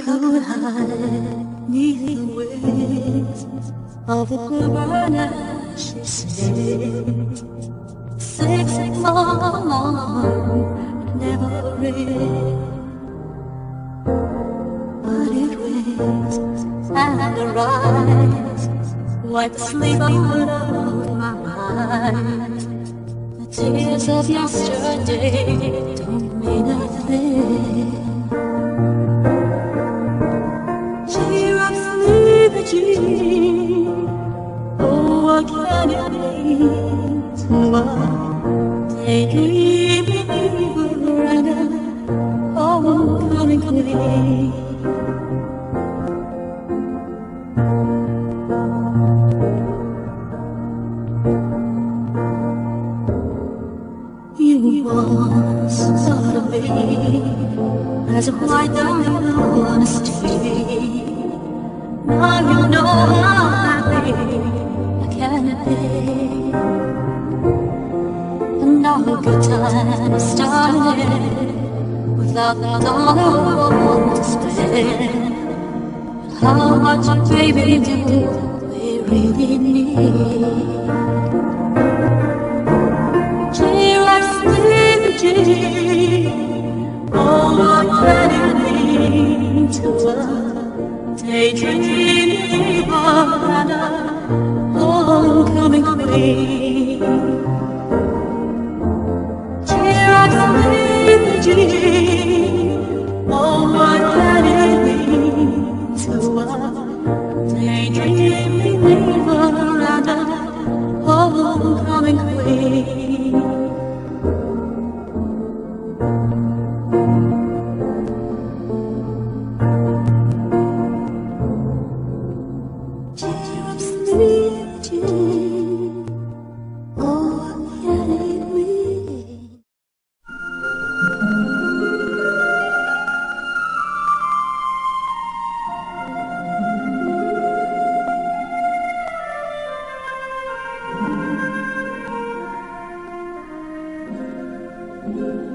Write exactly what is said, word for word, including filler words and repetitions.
could hide neath the wings of the burner, she said. Six long, never ring, but it rings and arise, wipe the sleep out of my eyes. The tears of yesterday don't mean a thing. Cheer up, sleepy Jean. Oh, what can it mean to a daydreaming veranda, homecoming queen? You once thought of me as a white diamond on a street. Now you know how happy I can be, and now a good time started without the dollar to spend. How much, baby, do we really need? Cheer up, sleepy Jean. Oh, what can it mean to us? Daydreaming on a homecoming queen. Cheer up, sleepy Jean. Oh, what can it mean to a daydreaming on a homecoming queen? Thank you.